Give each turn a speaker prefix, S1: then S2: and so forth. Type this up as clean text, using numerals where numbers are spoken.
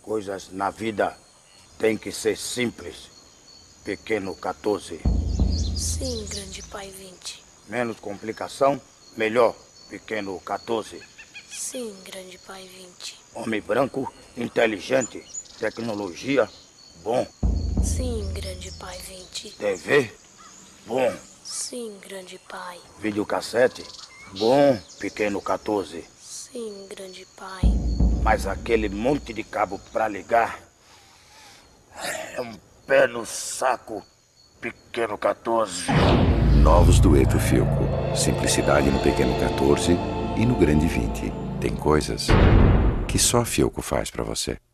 S1: Coisas na vida têm que ser simples, pequeno 14.
S2: Sim, grande pai 20.
S1: Menos complicação, melhor, pequeno 14.
S2: Sim, grande pai 20.
S1: Homem branco, inteligente, tecnologia, bom.
S2: Sim, grande pai 20.
S1: TV, bom.
S2: Sim, grande pai.
S1: Videocassete, bom, pequeno 14.
S2: Sim, grande pai.
S1: Mas aquele monte de cabo pra ligar é um pé no saco, pequeno 14.
S3: Novos dueto Philco. Simplicidade no pequeno 14 e no grande 20. Tem coisas que só a Philco faz pra você.